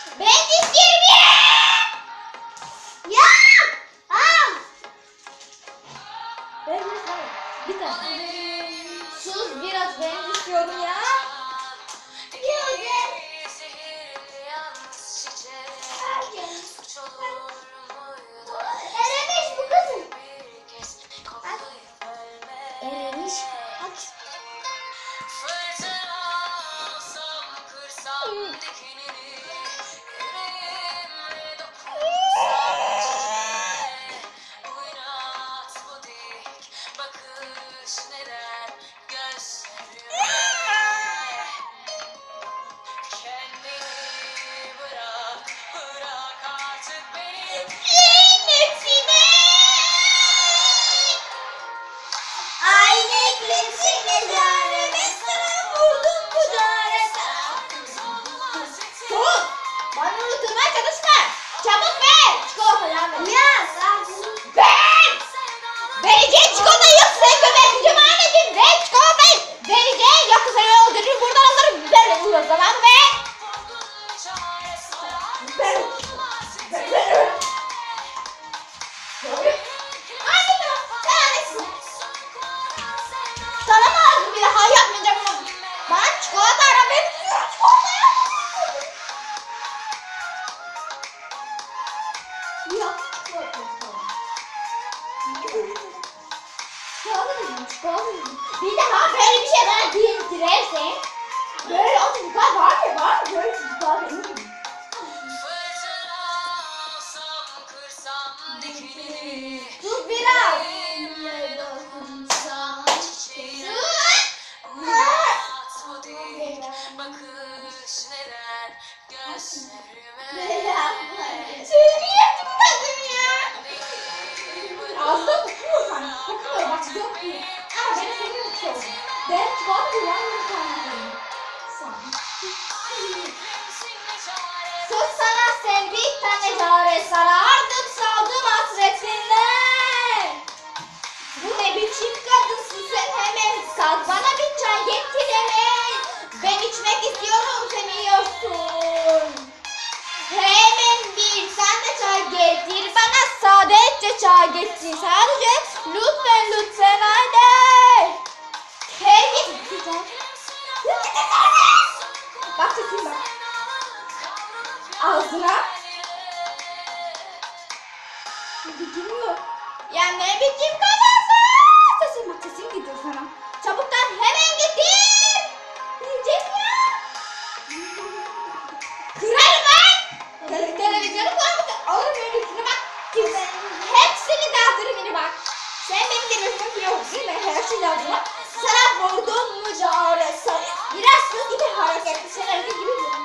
Ben istiyorum ya. Ya. Al. Ben bir tane. Sus biraz ben istiyorum ya. Eremiş bu kızım. Erimiş. Aç. Vereceğin çikolatayı yok sen gömereceğim anneciğim. Ver çikolatayı. Vereceğin yoksa seni öldürürüm buradan alırım. Ver o zaman ver. Anne tamam sen annesin. Sana mı lazım bir daha yapmayacağım ama. Bana çikolata ara ben istiyorum çikolata ya. Yok. Bir daha böyle bir şey bana dindirersen böyle o çocuklar var ya böyle çocuklar benim gibi. Sus biraz. Seni niye tutmadın ya? Ağzına kokuyor sanki. Kokuyor bak yok diye. Ama beni seviyorum çok. Ben çikolata güvenmiyorum kendime. Sus sana sevdik tane çare sarardık saldım hasretinden. Bu ne biçim kadınsın sen hemen kalk bana bir çay getir hemen. Ben içmek istiyorum sen yiyorsun. Hemen bir tane çay getir bana sadece çay getir sadece lütfen haydi. Herkes bir çay. Bak sesim bak. Ağzına. Gidiyor. Ya ne biçim kadınsın? Sesim bak sesim gidiyor sana. Çabuktan hemen getir. Diyecek ya. Kırarım ben. Televizyonu koymak alırım öyle üstüne bak. Hepsini dağıtırım yine bak. Sen benim televizyonum yok değil mi? Her şey lazım. Sana vurdum mu çaresi? Biraz kız gibi hareketli. Sen erkek gibi mi?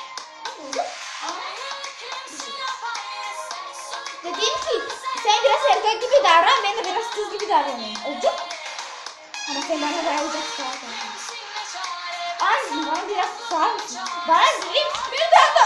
Dedim ki sen biraz erkek gibi davran, ben de biraz kız gibi davranayım. Olacak mı? Ama sen bana dayayacaksın zaten. Anne bana biraz susar mısın? Bana dilim bir tane